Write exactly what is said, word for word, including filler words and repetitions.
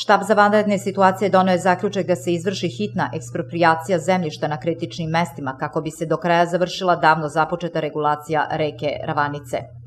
Štab za vanredne situacije doneo je zaključak da se izvrši hitna eksproprijacija zemljišta na kritičnim mestima kako bi se do kraja završila davno započeta regulacija reke Ravanice.